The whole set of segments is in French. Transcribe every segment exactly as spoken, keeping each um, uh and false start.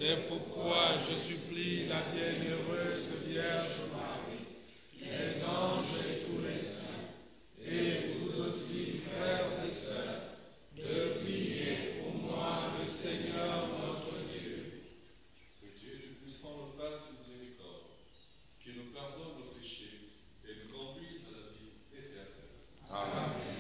C'est pourquoi je supplie la bienheureuse Vierge Marie, les anges et tous les saints, et vous aussi, frères et sœurs, de prier pour moi, le Seigneur notre Dieu. Que Dieu Tout-Puissant nous fasse miséricorde, qu'il nous pardonne nos péchés et nous conduise à la vie éternelle. Amen.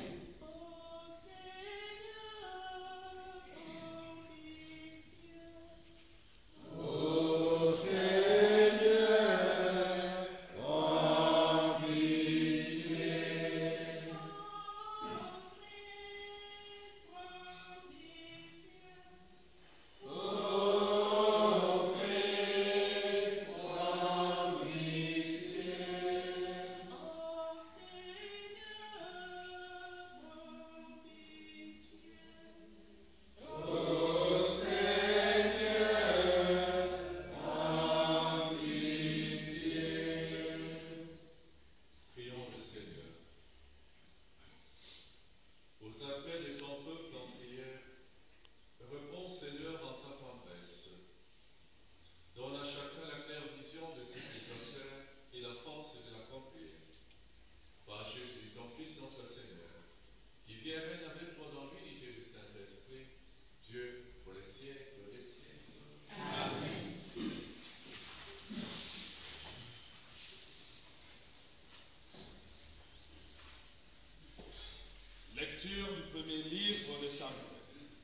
Lecture du premier livre de Samuel.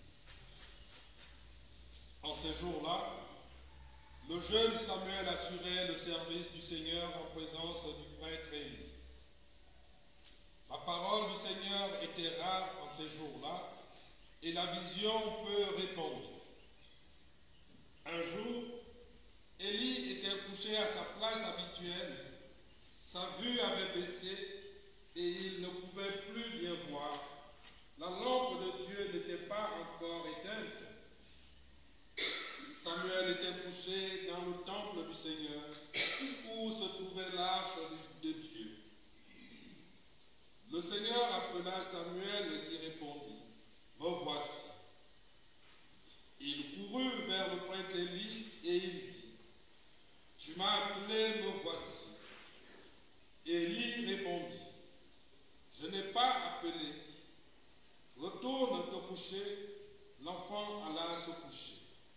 En ces jours-là, le jeune Samuel assurait le service du Seigneur en présence du prêtre Élie. La parole du Seigneur était rare en ces jours-là, et la vision peu répandue. Un jour, Élie était couché à sa place habituelle, sa vue avait baissé, et il ne pouvait plus bien voir. La lampe de Dieu n'était pas encore éteinte. Samuel était couché dans le temple du Seigneur, où se trouvait l'arche de Dieu. Le Seigneur appela Samuel qui répondit, « Me voici. » Il courut vers le prêtre Élie et il dit, « Tu m'as appelé, me voici. » Élie répondit, « Je n'ai pas appelé. Retourne te coucher. » L'enfant alla se coucher.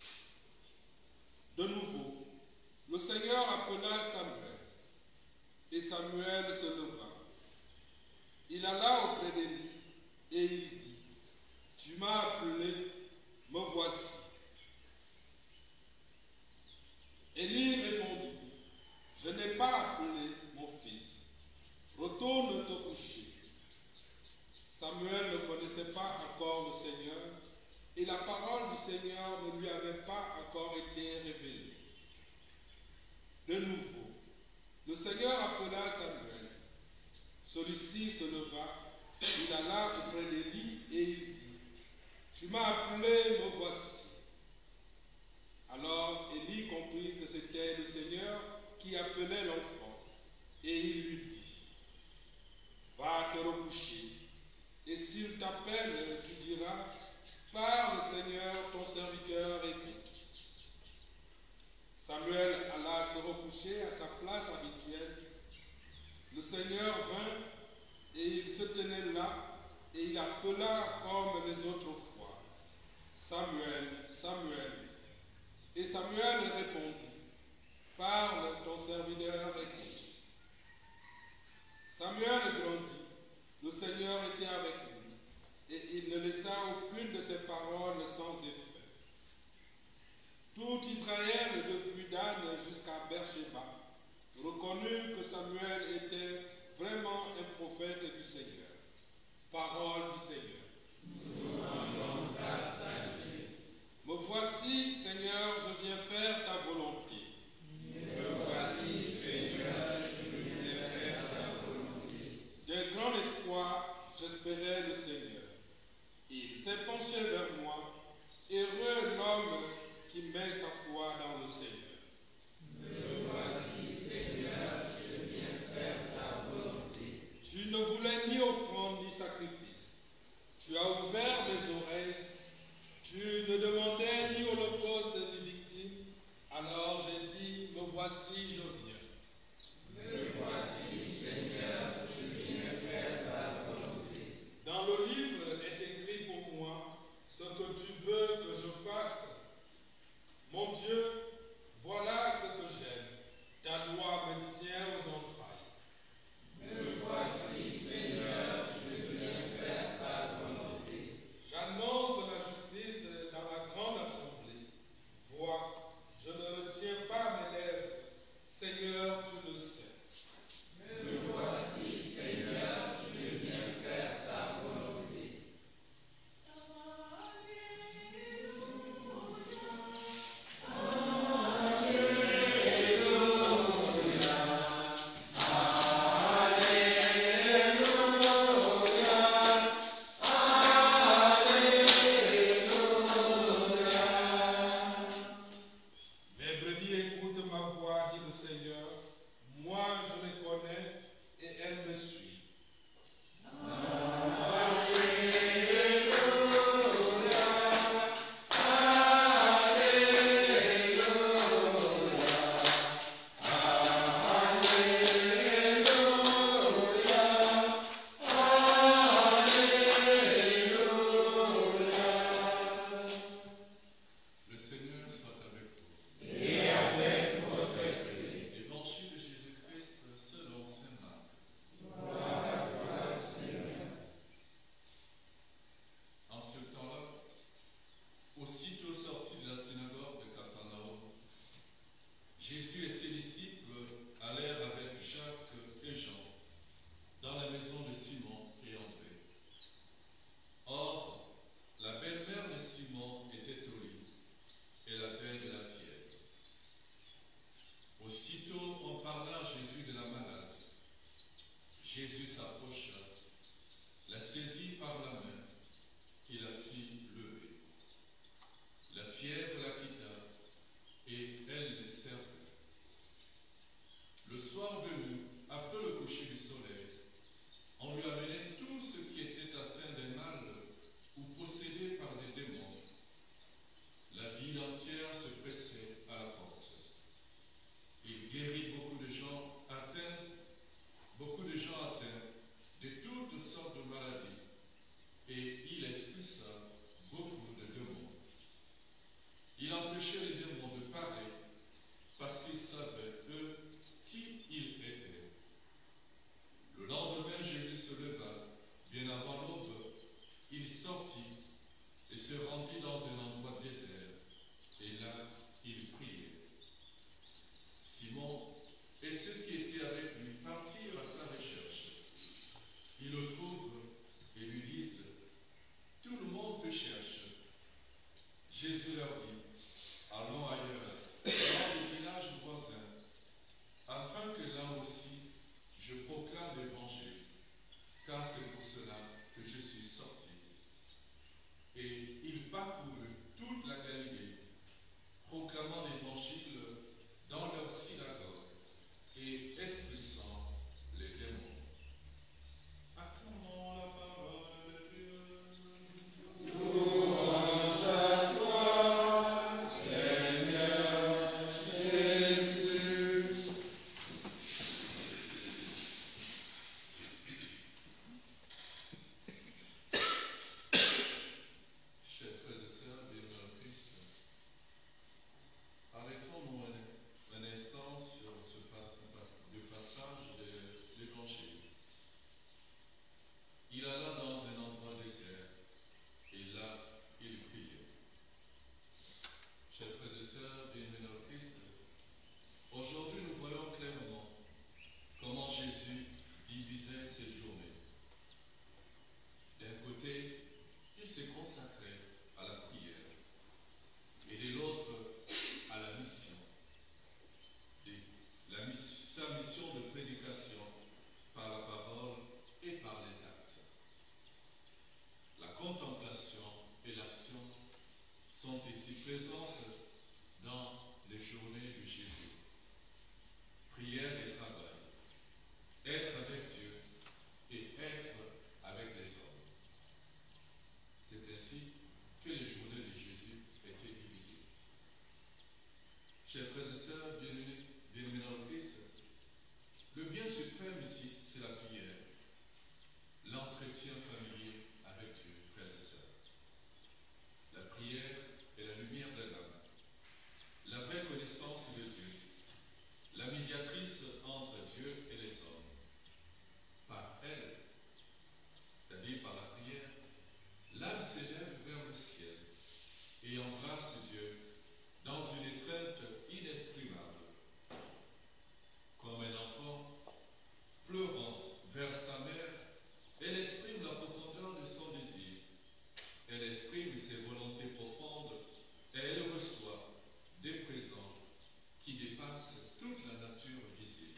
De nouveau, le Seigneur appela Samuel, et Samuel se leva. Il alla auprès d'Élie, et il dit, « Tu m'as appelé, me voici. » Élie répondit, « Je n'ai pas appelé mon fils. Retourne te coucher. » Samuel ne connaissait pas encore le Seigneur, et la parole du Seigneur ne lui avait pas encore été révélée. De nouveau, le Seigneur appela Samuel. Celui-ci se leva, il alla auprès d'Élie et il dit, « Tu m'as appelé, me voici. » Alors Élie comprit que c'était le Seigneur qui appelait l'enfant, et il lui dit, « Va te recoucher, et s'il t'appelle, tu diras, parle Seigneur, ton serviteur écoute. » Samuel alla se recoucher à sa place habituelle. Le Seigneur vint, et il se tenait là, et il appela comme les autres fois, « Samuel, Samuel. » Et Samuel répondit, « Parle, ton serviteur écoute. » Samuel grandit, le Seigneur était avec lui, et il ne laissa aucune de ses paroles sans effet. Tout Israël, depuis Dan jusqu'à Beersheba, reconnut que Samuel était vraiment un prophète du Seigneur. Parole du Seigneur. Nous rendons grâce à Dieu. Me voici, Seigneur, je viens faire ta volonté. Me voici, Seigneur, je viens faire ta volonté. D'un grand espoir, j'espérais le Seigneur. Il s'est penché vers moi. Heureux l'homme qui met sa foi dans le Seigneur. Me voici, Seigneur, je viens faire ta volonté. Tu ne voulais ni offrande ni sacrifice. Alors j'ai dit, me voici, je viens. Me voici, Seigneur, je viens faire ta volonté. Dans le livre est écrit pour moi ce que tu veux que je fasse. Mon Dieu, voilà ce que j'aime. Ta loi me tient aux entrailles. Me voici, Seigneur, je viens faire ta volonté. J'annonce la justice dans la grande assemblée. Vois, je ne retiens pas mes lèvres. Seigneur, tu le sais. Me voici, Seigneur, je viens faire ta volonté. Mes brebis écoutent ma voix, dit le Seigneur. Moi, je les connais et elles me suivent. Le Seigneur soit avec vous. Et avec votre esprit. Évangile de Jésus-Christ selon saint Marc. Gloire à toi, Seigneur. En ce temps-là, aussitôt sorti de la synagogue de Capharnaüm, Jésus et ses disciples allèrent avec Jacques et Jean dans la maison de Simon et André. Or, la belle-mère de Simon était au lit. Elle avait de la fièvre. Aussitôt, on parla à Jésus de la malade. Jésus s'approcha, la saisit par la main et la fit lever. La fièvre la quitta et elle le servait. Le soir venu, après le coucher du soleil, on lui amenait tous ceux qui étaient atteints d'un mal ou possédés par des démons. La ville entière se pressait à la porte. Il guérit beaucoup de gens atteints, beaucoup de gens atteints de toutes sortes de maladies, et il expulsa beaucoup de démons. Il empêchait les démons de parler parce qu'ils savaient, eux, qui il était. Le lendemain, Jésus se leva, bien avant l'aube, il sortit et se rendit dans un endroit désert, et là, il priait. Simon et ceux qui étaient avec lui partirent à sa recherche. Ils le trouvent et lui disent, « Tout le monde te cherche. » Jésus leur dit, « Allons ailleurs, dans les villages voisins, afin que là aussi je proclame l'évangile, car c'est pour cela que je suis sorti. » Et il parcourut toute la Galilée, proclamant l'évangile dans leur synagogue et expulsant les démons. Acclamons la parole de Dieu. Louange à toi, Seigneur Jésus. Chers frères et sœurs, bien en Christ, arrêtons-nous un, un instant sur ce pa- le passage de l'Évangile. Il alla dans un endroit désert, et là, il priait. Chers frères et sœurs, bienvenue en Christ, aujourd'hui nous voyons clairement comment Jésus divisait ses journées. D'un côté, il s'est consacré à la prière, et de l'autre, à la mission. Et la miss- sa mission de prédication par la parole et par les actes. La contemplation et l'action sont ici présentes dans les journées de Jésus. Prière et travail, être avec Dieu et être avec les hommes. C'est ainsi que les journées de Jésus étaient divisées. Chers Chers frères et sœurs, bien-aimés bien-aimés dans le Christ, le bien suprême ici, c'est la prière, l'entretien familier avec Dieu, frères et sœurs. La prière est la lumière de l'âme, la vraie connaissance de Dieu, la médiatrice entre Dieu et les hommes. Par elle, c'est-à-dire par la prière, l'âme s'élève vers le ciel et embrasse Dieu dans une étreinte inexprimable. Comme un enfant pleurant vers sa mère, elle exprime la profondeur de son désir. Elle exprime ses volontés profondes et elle reçoit des présents qui dépassent toute la nature visible.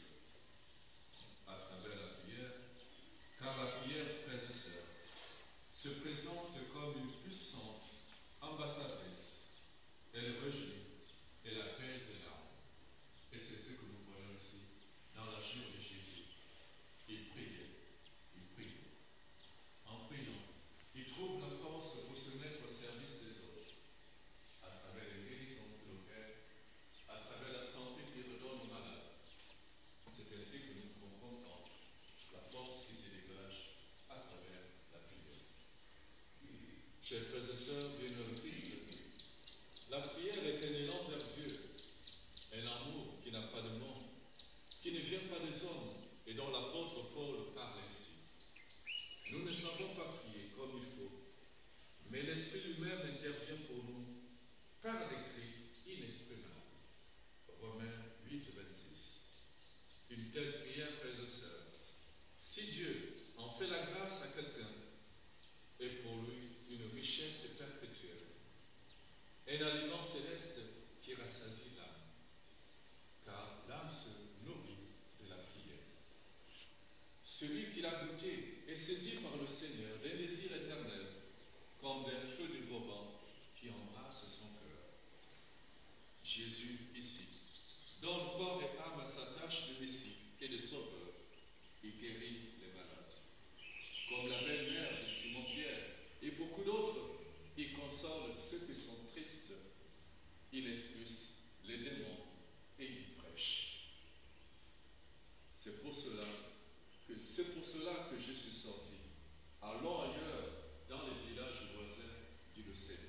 À travers la prière, car la prière, frères et sœurs, se présente comme une puissante ambassadrice. Elle réjouit, elle apaise les larmes. Et c'est ce que nous voyons ici dans la chair de Jésus. Il priait, il priait. En priant, il trouve la force pour se mettre au service des autres, à travers les guérisons qu'il opère, à travers la santé qu'il redonne aux malades. C'est ainsi que nous pouvons comprendre la force qui se dégage à travers la prière. Chers frères et sœurs, bien dans le Christ, la prière est un élan vers Dieu, un amour qui n'a pas de nom, qui ne vient pas des hommes et dont l'apôtre Paul parle ici. Nous ne savons pas prier comme il faut, mais l'Esprit lui-même intervient pour nous par des cris inexprimables. Romains huit, vingt-six. Une telle prière, frères et sœurs, si Dieu en fait la grâce à quelqu'un, est pour lui une richesse perpétuelle, un aliment céleste qui rassasie l'âme, car l'âme se nourrit de la prière. Celui qui l'a goûté est saisi par le Seigneur d'un désir éternel, comme d'un feu de vent qui embrasse son cœur. Jésus, ici, dont corps et âme s'attachent de Messie et de Sauveur, il guérit les malades. Comme la belle-mère de Simon-Pierre et beaucoup d'autres, il console ceux qui sont tristes, il expulse les démons et il prêche. C'est pour cela que c'est pour cela que je suis sorti. Allons ailleurs, dans les villages voisins, dit le Seigneur.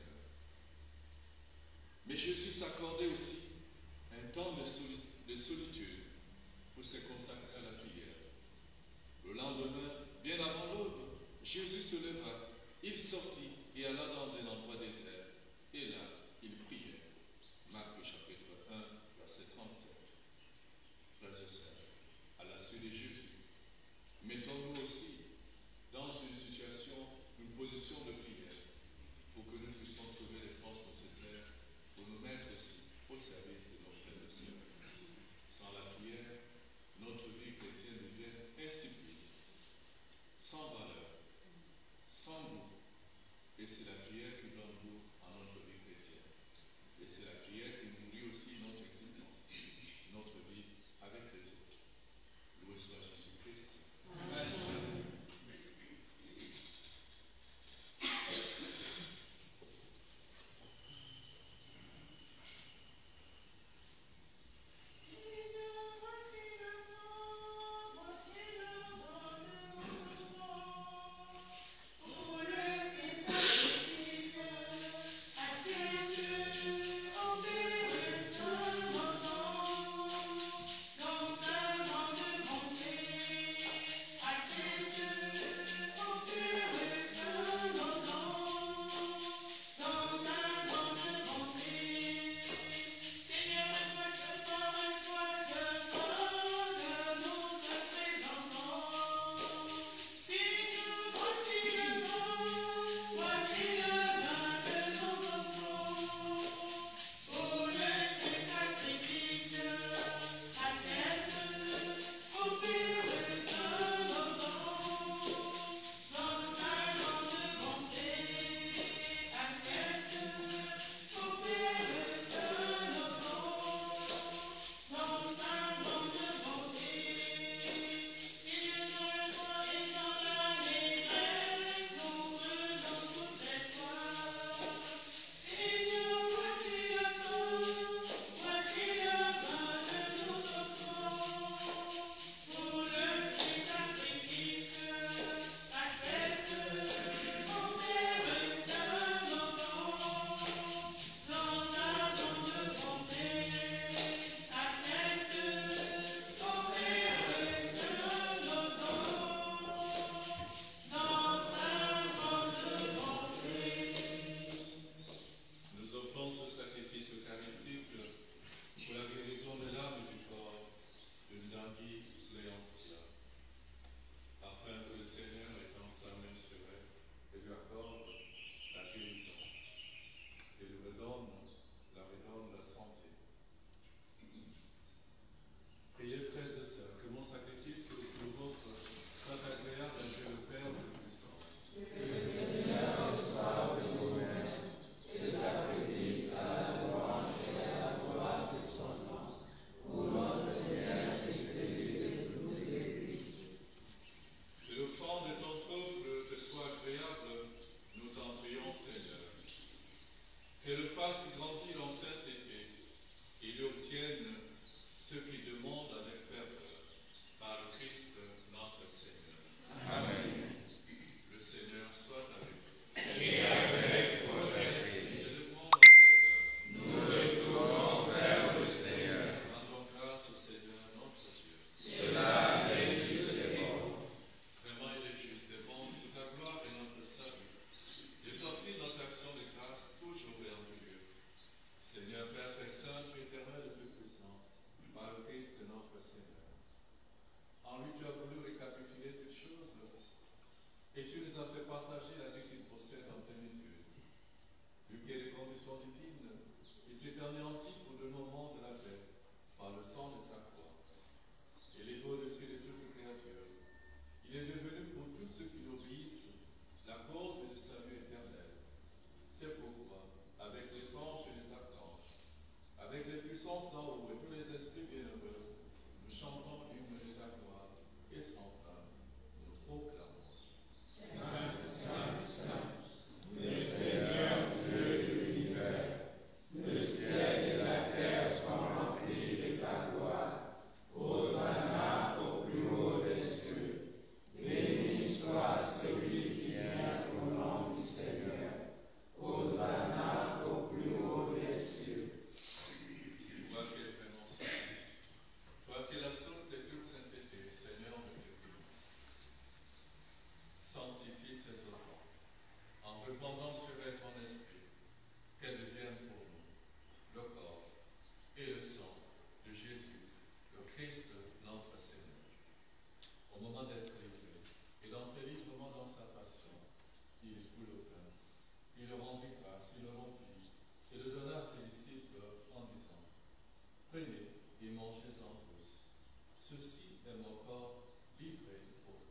Mais Jésus s'accordait aussi un temps de, soli- de solitude pour se consacrer à la prière. Le lendemain, bien avant l'aube, Jésus se leva, il sortit et alla dans un endroit désert. Et là, il priait. Marc chapitre un, verset trente-sept. Frères et sœurs, à la suite de Jésus, mettons-nous aussi dans une situation, une position de prière, pour que nous puissions trouver les forces nécessaires pour nous mettre aussi au service de nos frères et sœurs. Sans la prière, notre vie chrétienne devient insipide, sans valeur, sans goût. Et c'est la prière qui donne goût à notre vie chrétienne. Et c'est la prière qui nourrit aussi notre existence, notre vie avec les autres. Loué soit Jésus-Christ. Amen. Thank you. lui accorde la guérison et lui redonne, la redonne la santé. Priez, frères et sœurs, que mon sacrifice et aussi le vôtre soit agréable à Dieu le Père Tout-Puissant. Que le Seigneur reçoive de nous-mêmes ce sacrifice à la louange et à la gloire de son nom, pour notre bien et celui de toute l'Église. Que l'offrande de ton peuple te soit agréable, nous t'en prions, Seigneur. Qu'elle fasse grandir en sainteté et lui obtienne ce qui demande avec ferveur, par le Christ notre Seigneur. Amen. Le Seigneur soit avec vous. Et avec votre esprit. Élevons notre cœur. Nous retournons vers le Seigneur. Rendons grâce au Seigneur notre Dieu. Cela est juste et bon. Vraiment, il est juste et bon, que ta gloire et notre salut, et t'offrir notre action de grâce toujours et en tout lieu. Seigneur Père très saint, éternel et tout-puissant, par le Christ notre Seigneur. En lui, tu as voulu récapituler toutes choses, et tu nous as fait partager la vie qu'il possède en plénitude. Lui qui est les conditions divines, il s'est anéanti pour donner au monde la paix, par le sang de sa croix. Et il est au-dessus de toute créature. Il est devenu pour tous ceux qui l'obéissent la cause du salut éternel. C'est pourquoi, avec les anges et les archanges, avec les puissances d'en haut et tous les esprits bienheureux, nous chantons l'hymne de ta gloire et sans fin, nous proclamons. Saint, Saint, Saint, le Seigneur Dieu de l'univers, le ciel et la terre sont remplis de ta gloire. Hosanna au plus haut des cieux. Béni soit celui qui vient au nom du Seigneur. Hosanna au plus haut des cieux. Toi qui es vraiment saint, toi qui es la source de toute sainteté, Seigneur, nous te prions. Sanctifie ces offrandes, en répandant sur elles ton esprit, qu'elles deviennent pour nous le corps et le sang de Jésus, le Christ, notre Seigneur. Au moment d'être livré et d'entrer librement dans sa passion, il prit le pain, il le rendit grâce, il le rompit et le donna à ses disciples en disant: Prenez et mangez-en tous. Ceci est mon corps livré pour vous.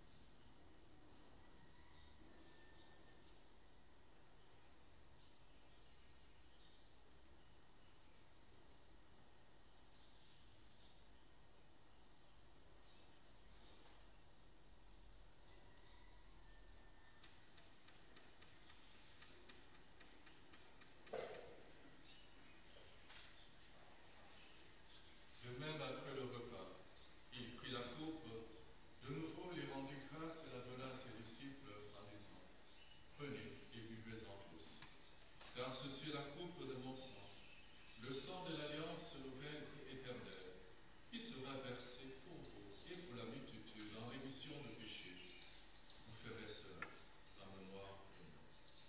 De même, après le repas, il prit la coupe, de nouveau il rendit grâce et la donna à ses disciples en disant: Prenez et buvez-en tous, car ceci est la coupe de mon sang, le sang de l'alliance nouvelle et éternelle, qui sera versé pour vous et pour la multitude en rémission de péchés. Vous ferez cela en mémoire de moi.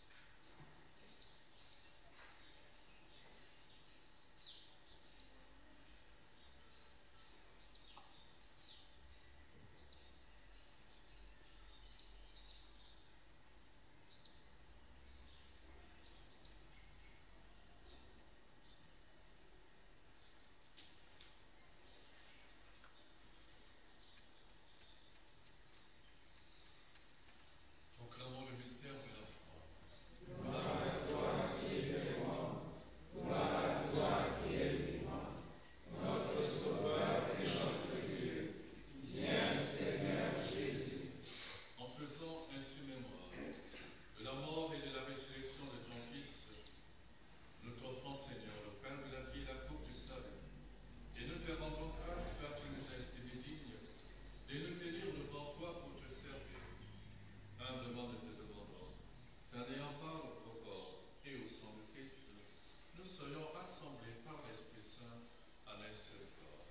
Proclamons le mystère de la foi. Gloire à toi qui es mort, gloire à toi qui es vivant, notre Sauveur et notre Dieu. Viens, Seigneur Jésus. En faisant ainsi mémoire de la mort et de la résurrection de ton Fils, nous t'offrons, Seigneur, le pain de la vie et la coupe du salut, et nous te rendons grâce car tu nous as estimés dignes de nous tenir devant toi pour te servir. Humblement nous te demandons qu'en ayant part au corps et au sang de Christ, nous soyons rassemblés par l'Esprit Saint en un seul corps.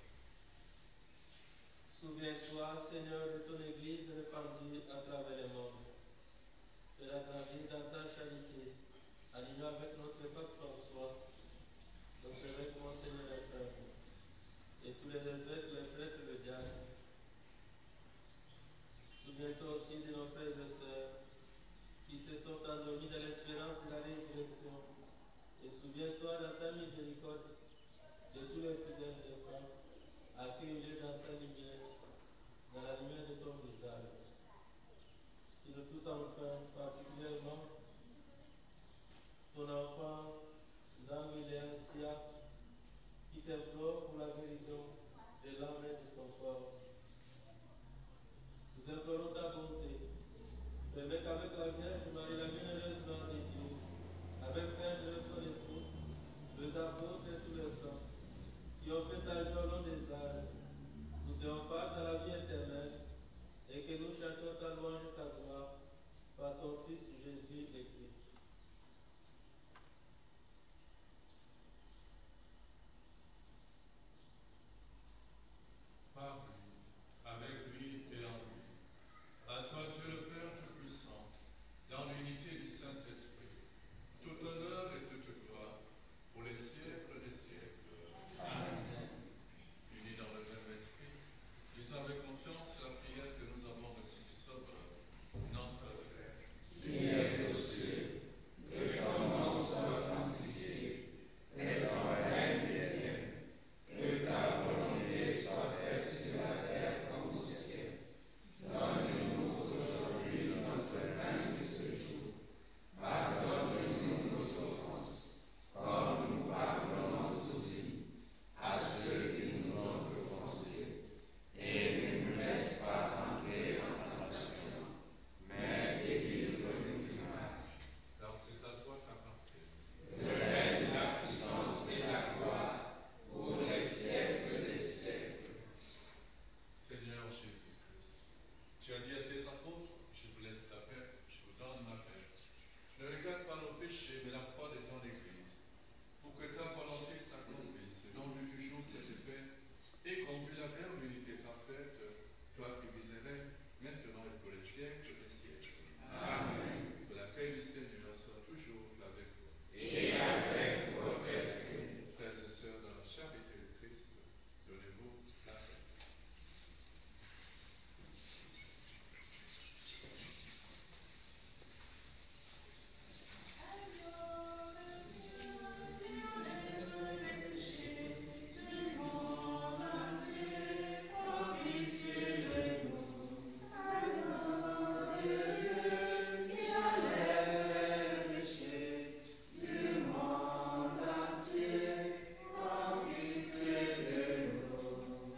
Souviens-toi, Seigneur, de ton Église répandue à travers le monde. Fais-la grandir dans ta charité, alignant avec notre pape François, nos évêques, Monseigneur et Frère, et tous les évêques, les prêtres et les diacres. Souviens-toi aussi de nos frères et sœurs qui qui se sont endormis dans l'espérance de la résurrection. Et souviens-toi dans ta miséricorde de tous les fidèles défunts, accueille-les dans ta lumière, dans la lumière de ton visage. Et nous tous enfin, particulièrement, ton enfant, Jean-William Sia, qui t'implore pour la guérison de l'âme et de son corps. Nous implorons ta bonté. Permets qu'avec la Vierge Marie, la bienheureuse Mère de Dieu, avec Saint Joseph son époux, les apôtres et tous les saints, qui ont fait ta joie au long des âges, nous ayons part dans la vie éternelle, et que nous chantons ta louange et ta gloire par ton Fils Jésus le Christ. Par lui, avec lui et en lui. À toi, Dieu le Père Tout-Puissant, dans l'unité du Saint-Esprit, tout honneur et toute gloire pour les siècles des siècles. Amen. Unis dans le même esprit, lisons avec confiance la prière que nous avons reçue du Sauveur, notre Père. Qui es aux cieux, que ton nom soit sanctifié, que ton règne vienne, que ta volonté soit faite sur la terre comme au ciel. Donne-nous aujourd'hui notre pain de ce jour. Pardonne-nous nos offenses, comme nous pardonnons aussi à ceux qui nous ont offensés. Et ne nous laisse pas entrer en tentation, mais délivre-nous du mal. Car c'est à toi qu'appartient Le règne, la puissance et la gloire pour les siècles des siècles. Seigneur Jésus-Christ, tu as dit à tes apôtres, je vous laisse la paix, je vous donne ma paix. Ne regarde pas nos péchés, mais la foi de ton Église, pour que ta volonté s'accomplisse. Donne-lui toujours cette paix et conduis-la vers l'unité parfaite, toi qui vis et règnes, maintenant et pour les siècles des siècles. Amen. Que la paix du Seigneur soit toujours avec vous. Et avec votre esprit. Frères et sœurs, dans la charité de Christ, donnez-vous la paix. Du monde entier, en pitié de nous.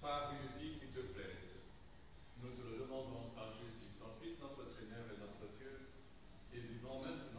par une vie qui te plaise. Nous te le demandons par Jésus, ton Fils, notre Seigneur et notre Dieu, et du nom même